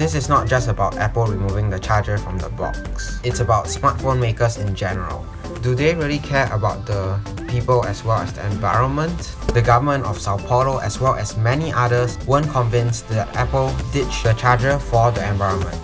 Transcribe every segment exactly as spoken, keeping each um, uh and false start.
this is not just about Apple removing the charger from the box. It's about smartphone makers in general. Do they really care about the people as well as the environment? The government of Sao Paulo as well as many others weren't convinced that Apple ditched the charger for the environment.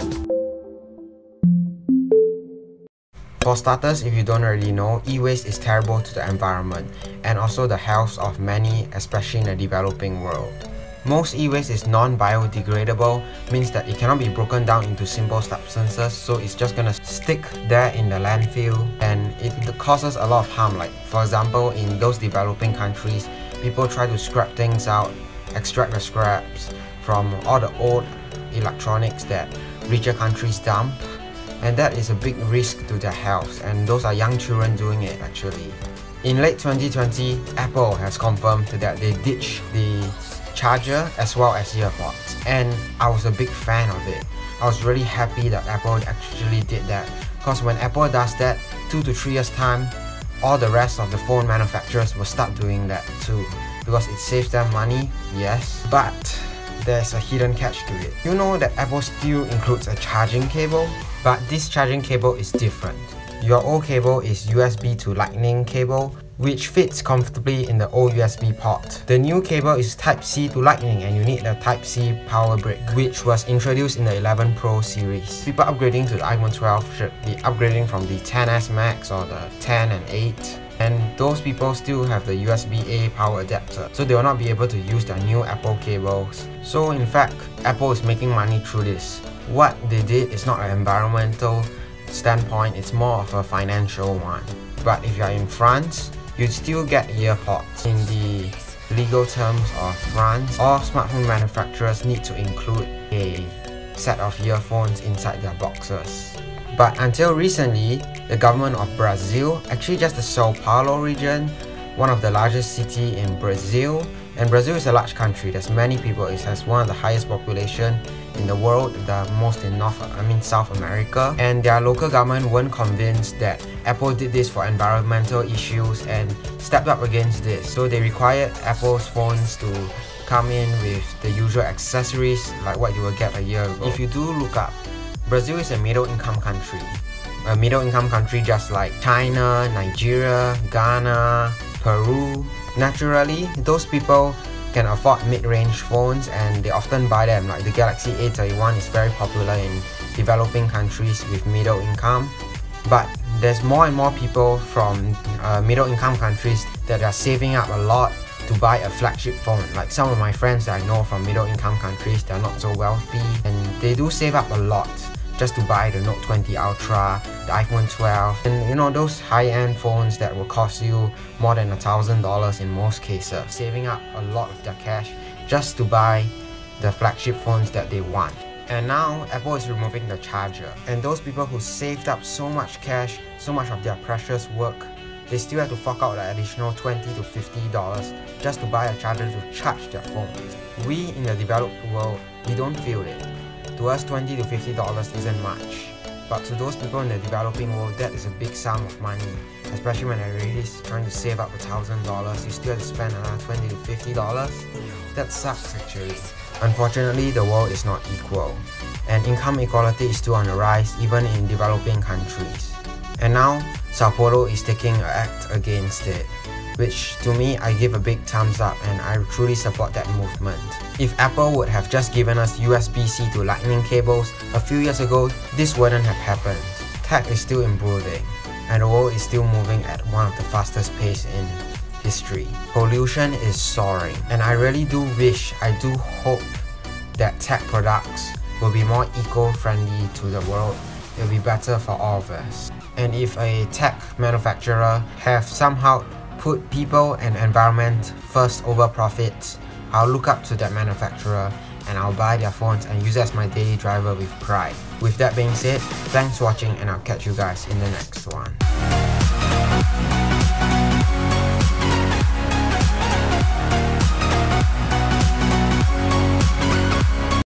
For starters, if you don't already know, e-waste is terrible to the environment and also the health of many, especially in the developing world. Most e-waste is non-biodegradable, means that it cannot be broken down into simple substances, so it's just gonna stick there in the landfill and it causes a lot of harm. Like for example, in those developing countries, people try to scrap things out, extract the scraps from all the old electronics that richer countries dump, and that is a big risk to their health, and those are young children doing it actually. In late twenty twenty, Apple has confirmed that they ditched the charger as well as EarPods, and I was a big fan of it. I was really happy that Apple actually did that, because when Apple does that, two to three years time, all the rest of the phone manufacturers will start doing that too, because it saves them money, yes, but there's a hidden catch to it. You know that Apple still includes a charging cable, but this charging cable is different. Your old cable is U S B to Lightning cable, which fits comfortably in the old U S B port. The new cable is Type C to Lightning, and you need a Type C power brick, which was introduced in the eleven Pro series. People upgrading to the iPhone twelve should be upgrading from the ten S Max or the ten and eight. And those people still have the U S B A power adapter, so they will not be able to use their new Apple cables. So in fact, Apple is making money through this. What they did is not an environmental standpoint, it's more of a financial one. But if you are in France, you'd still get EarPods. In the legal terms of France, all smartphone manufacturers need to include a set of earphones inside their boxes. But until recently, the government of Brazil, actually just the Sao Paulo region, one of the largest cities in Brazil, and Brazil is a large country, there's many people, it has one of the highest population in the world, the most in North, I mean South America, and their local government weren't convinced that Apple did this for environmental issues and stepped up against this. So they required Apple's phones to come in with the usual accessories like what you will get a year ago. If you do look up, Brazil is a middle income country. A middle income country just like China, Nigeria, Ghana, Peru. Naturally, those people can afford mid-range phones and they often buy them. Like the Galaxy A thirty-one is very popular in developing countries with middle income. But there's more and more people from uh, middle income countries that are saving up a lot to buy a flagship phone. Like some of my friends that I know from middle income countries, they're not so wealthy and they do save up a lot just to buy the Note twenty Ultra, the iPhone twelve, and you know those high-end phones that will cost you more than a thousand dollars in most cases, saving up a lot of their cash just to buy the flagship phones that they want. And now Apple is removing the charger, and those people who saved up so much cash, so much of their precious work, they still have to fork out an additional twenty to fifty dollars just to buy a charger to charge their phones. We in the developed world, we don't feel it. To us, twenty to fifty dollars isn't much, but to those people in the developing world, that is a big sum of money. Especially when they're really trying to save up a thousand dollars, you still have to spend another twenty to fifty dollars. That sucks actually. Unfortunately, the world is not equal, and income equality is still on the rise even in developing countries. And now, Sao Paulo is taking an act against it, which to me, I give a big thumbs up and I truly support that movement. If Apple would have just given us U S B C to Lightning cables a few years ago, this wouldn't have happened. Tech is still improving, and the world is still moving at one of the fastest pace in history. Pollution is soaring, and I really do wish, I do hope that tech products will be more eco-friendly to the world. It will be better for all of us. And if a tech manufacturer have somehow put people and environment first over profits, I'll look up to that manufacturer and I'll buy their phones and use it as my daily driver with pride. With that being said, thanks for watching and I'll catch you guys in the next one.